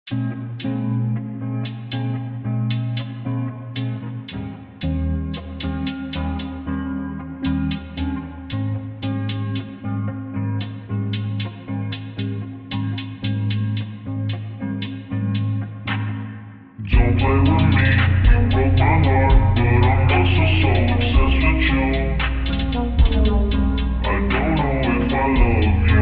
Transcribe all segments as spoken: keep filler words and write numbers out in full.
Don't play with me, you broke my heart, but I'm also so obsessed with you. I don't know if I love you,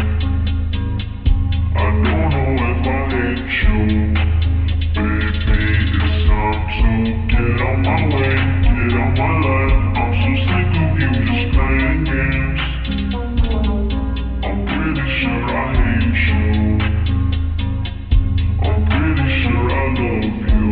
I don't know if I hate you. Baby, it's time to get out my way, get out my life. I'm so sick of you just playing games. I'm pretty sure I hate you, I'm pretty sure I love you.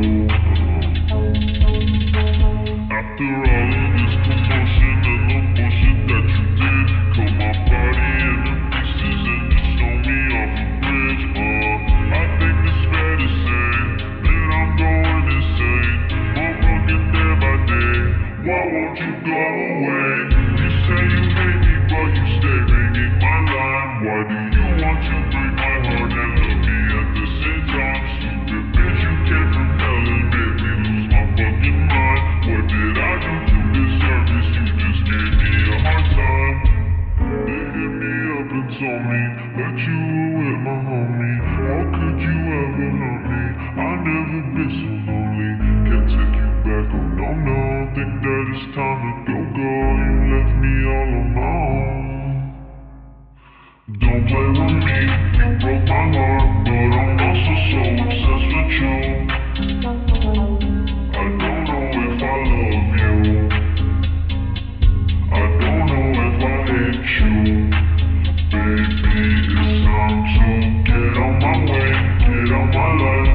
After all of this commotion and the bullshit that you did, cut my body into pieces and you stole me off a bridge. Uh, I think it's fair to say that I'm going insane. I'm looking day by day. Why won't you go away? You say you hate me, but you stay ringing my line. Why do you want to break my heart and love me at the same time? Stupid bitch, you came from hell and made me lose my fucking mind. What did I do to deserve this? You just gave me a hard time. They hit me up and told me that you were with my homie. How could you ever hurt me? I've never been so lonely. Can't take you back, oh no, no. Think that it's time to go, go. You left me all on my own. Don't play with me, you broke my heart, but I'm also so obsessed with you. I don't know if I love you, I don't know if I hate you. Baby, it's time to get out my way, get out my life.